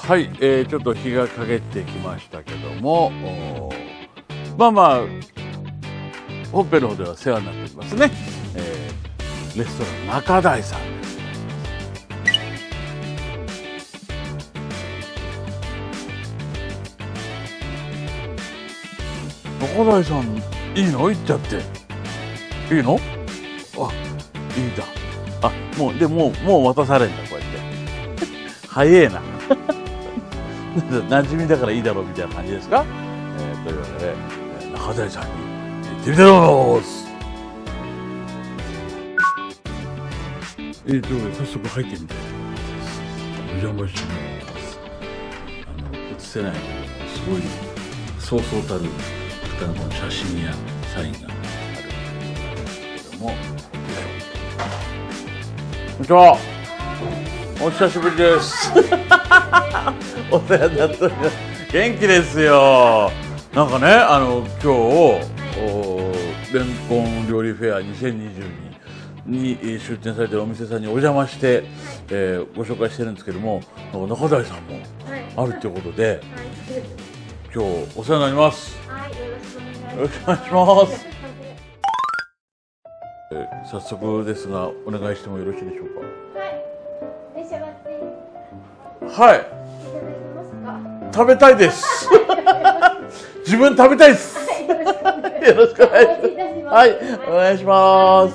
はい、ちょっと日が陰ってきましたけども、まあまあ本編の方では世話になっておりますね、レストラン中台さんです。中台さんいいの？行っちゃっていいの？あ、いいんだ。あ、もう渡されんだ、こうやって早えな馴染みだからいいだろうみたいな感じですか？というわけで中台さんに行ってみたいと思います。早速入ってみたいと思います。お邪魔します。映せないけどすごいそうそうたる方の写真やサインがあるんですけども、こんにちは。お久しぶりですお世話になっております。元気ですよ。なんかね、今日レンコン料理フェア2022に出店されているお店さんにお邪魔して、ご紹介してるんですけども、中台さんもあるということで、はい、今日お世話になります。はい、よろしくお願いします。早速ですがお願いしてもよろしいでしょうか？ 召し上がってはい。 いただけますか？ 食べたいです自分食べたいです。よろしくお願いします。はい、お願いします。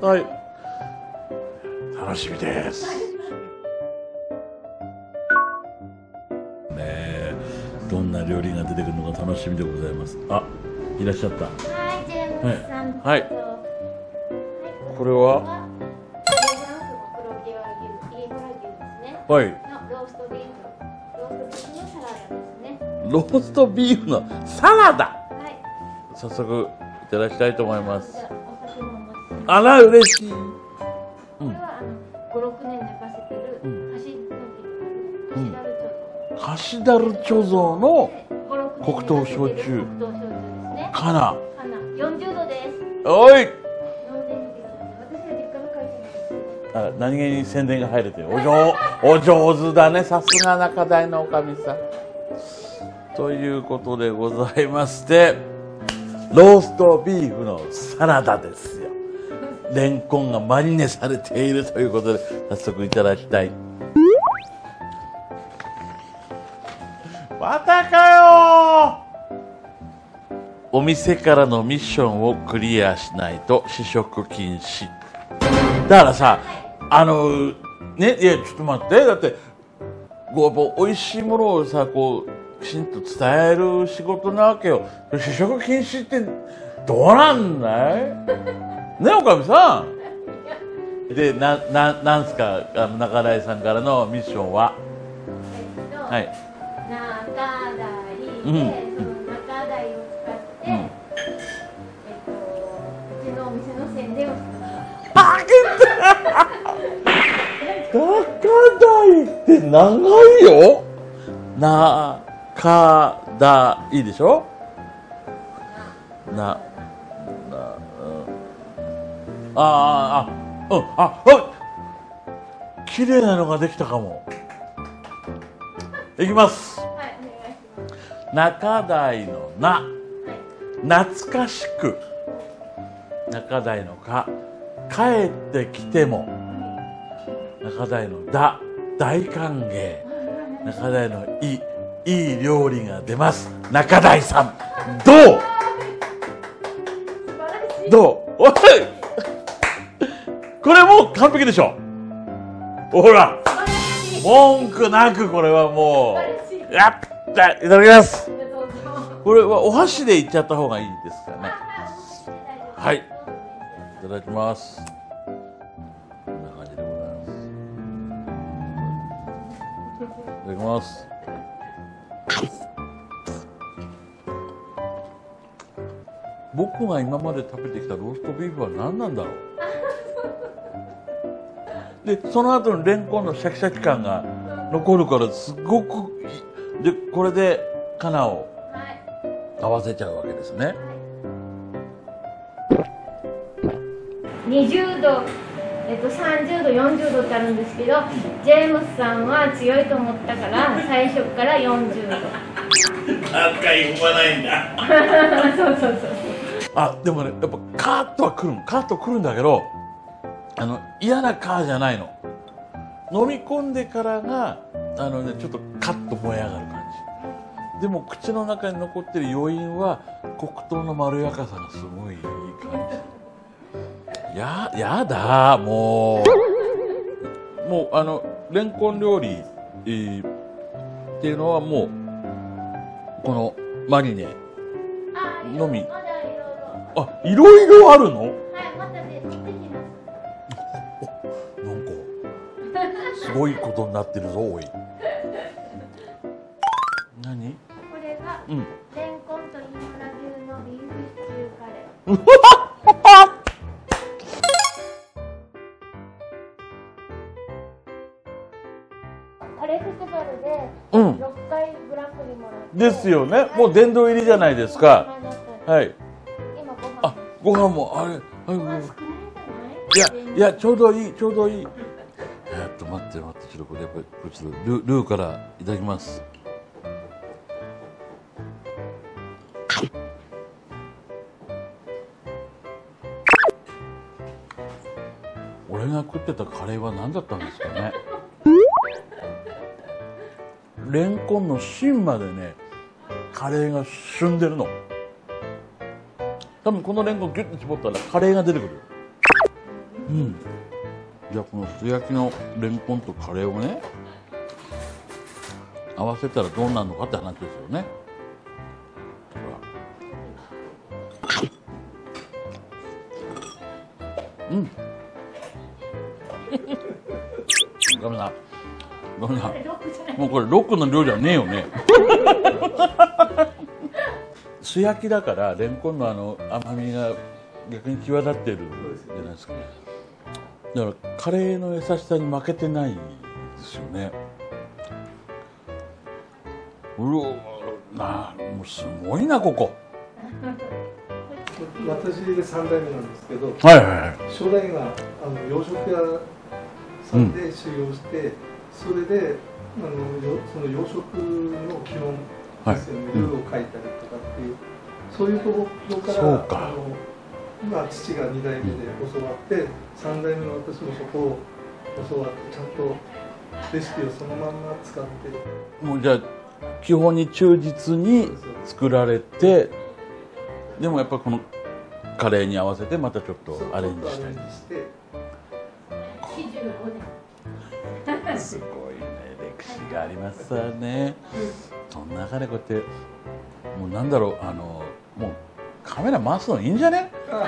はい、楽しみです。ねえ、どんな料理が出てくるのか楽しみでございます。あ、いらっしゃった。 はい、ジェームスさん。 はい。これははい。 ローストビーフのサラダですね。 ローストビーフのサラダ。 はい。 早速いただきたいと思います。 じゃあお酒もお持ちします。 あら嬉しい。 これは5、6年寝かせてる貸ダル貯蔵の黒糖焼酎。 黒糖焼酎ですね。 かな。 40度です。 おい。 私は実家の会社なんです。 何気に宣伝が入れてお上手だね、さすが中台のおかみさん。ということでございまして、ローストビーフのサラダですよ。レンコンがマリネされているということで早速いただきたい。またかよ。お店からのミッションをクリアしないと試食禁止。だからさ、ね、いやちょっと待って、だってこうやっぱ美味しいものをさ、こうきちんと伝える仕事なわけよ。試食禁止ってどうなんだいね、おかみさん。で、なんすか、中台さんからのミッションは。はい。 中台で、その中台を使って、うちのお店の宣伝をしてます。 あげた中台って長いよ。中台でしょ。綺麗なのができたかも。いきます。 はい、お願いします。 中台のな、懐かしく。中台のか、帰ってきても。中台のだ、大歓迎。中台のいい料理が出ます。中台さん、どうおいこれもう完璧でしょ。ほら、文句なくこれはもう、やった、いただきます。これはお箸でいっちゃった方がいいですかね。はい、いただきます。こんな感じでございます。いただきます。僕が今まで食べてきたローストビーフは何なんだろう。でその後のレンコンのシャキシャキ感が残るからすごくで、これでカナを合わせちゃうわけですね。 20度 30度、40度ってあるんですけど、ジェームスさんは強いと思ったから最初から40度。 何回踏まないんだ。 そうそうそう。 あ、でもね、やっぱカーッとは来るんだけど、嫌なカーじゃないの。飲み込んでからがちょっとカッと燃え上がる感じでも口の中に残ってる余韻は黒糖のまろやかさがすごいいい感じ。やだもうレンコン料理、っていうのはもうこのマリネのみ。いろいろあるの？はい、 またね、持ってきます。 なんかすごいことになってるぞ、おい。何？ これが、レンコンとインドラ牛のビーフシチューカレー。カレーフェスティバルで6回グランプリもらって。ですよね。もう殿堂入りじゃないですか。はい。 今ご飯もいやちょうどいい。待ってちょっとこれやっぱりちょっとルーからいただきます。俺が食ってたカレーは何だったんですかね。レンコンの芯までねカレーが旬でるの。多分このレンコンギュッと絞ったらカレーが出てくる。じゃあこの素焼きのレンコンとカレーをね合わせたらどうなるのかって話ですよね。ごめんな。もうこれロックの量じゃねえよね。素焼きだからレンコンの甘みが逆に際立ってるじゃないですか。だからカレーの優しさに負けてないですよね。もうすごいなここ。 私で3代目なんですけど、 初代が洋食屋さんで修行して、それでその洋食の基本ですよね、ルーを書いたりとかっていう、そういうところから今父が2代目で教わって、3代目の私もそこを教わってちゃんとレシピをそのまんま使って、 もうじゃあ基本に忠実に作られて、でもやっぱこのカレーに合わせてまたちょっとアレンジしたりして。すごいね、歴史がありますね。その中でこうやってもうなんだろう、もうカメラ回すのいいんじゃね？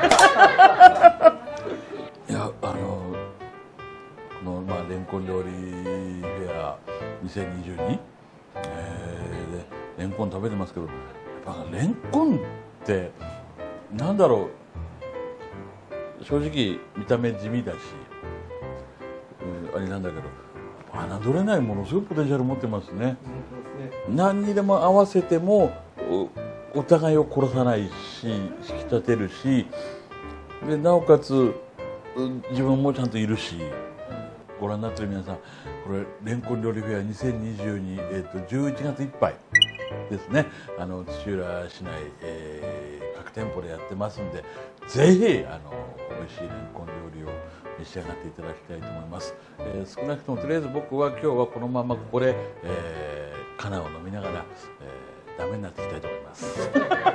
いやこのレンコン料理フェア2022、でレンコン食べてますけど、やっぱレンコンってなんだろう、正直見た目地味だし、あれなんだけど侮れないものすごいポテンシャル持ってますね。何にでも合わせてもお互いを殺さないし引き立てるし、でなおかつ自分もちゃんといるし。ご覧になってる皆さん、これレンコン料理フェア2022、11月いっぱいですね。土浦市内、各店舗でやってますんで、ぜひ美味しいレンコン料理を召し上がっていただきたいと思います。少なくともとりあえず僕は今日はこのままここで、カナを飲みながら、ダメになっていきたいと思います。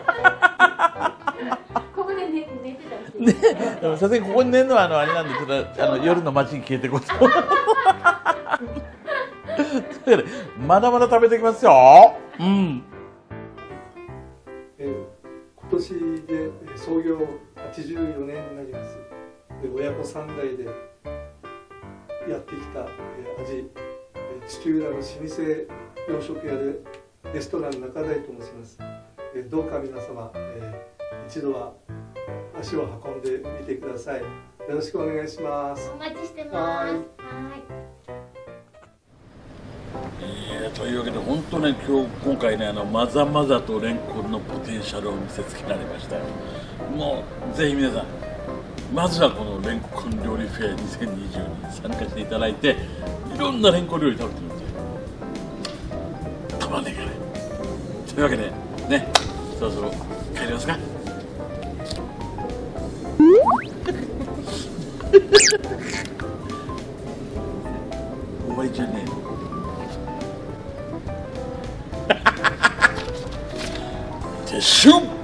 ここで寝てたりして。 さすがにここに寝るのはあれなんで、ちょっと夜の街に消えていこうと。まだまだ食べていきますよ。 今年で創業84年になります。で親子3代でやってきた味、土浦の老舗洋食屋でレストラン中台と申します。どうか皆様、一度は足を運んでみてください。よろしくお願いします。 お待ちしてます。はい。 というわけで本当ね、今回ねまざまざとレンコンのポテンシャルを見せつけられましたよ。もうぜひ皆さんまずはこのレンコン料理フェア2020に参加していただいて、いろんなレンコン料理食べてみてたまんねえからね。というわけでね、そろそろ帰りますか。お前じゃねえの。撤収。